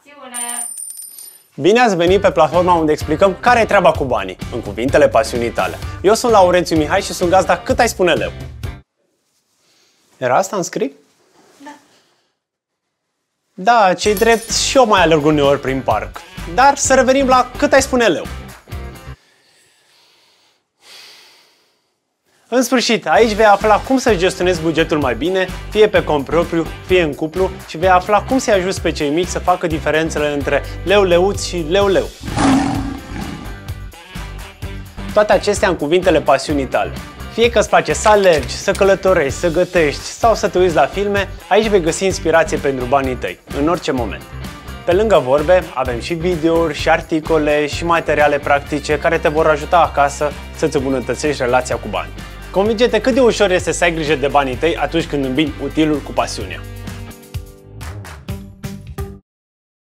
Acțiune! Bine ați venit pe platforma unde explicăm care e treaba cu banii, în cuvintele pasiunii tale. Eu sunt Laurențiu Mihai și sunt gazda Cât ai spune leu. Era asta în script? Da. Da, ce-i drept, și eu mai alerg uneori prin parc. Dar să revenim la Cât ai spune leu. În sfârșit, aici vei afla cum să gestionezi bugetul mai bine, fie pe cont propriu, fie în cuplu, și vei afla cum să-i ajuți pe cei mici să facă diferențele între leu-leuț și leu-leu. Toate acestea în cuvintele pasiunii tale. Fie că îți place să alergi, să călătorești, să gătești sau să te uiți la filme, aici vei găsi inspirație pentru banii tăi, în orice moment. Pe lângă vorbe, avem și videouri, și articole, și materiale practice care te vor ajuta acasă să-ți îmbunătățești relația cu banii. Convinge-te cât de ușor este să ai grijă de banii tăi atunci când îmbini utilul cu pasiunea.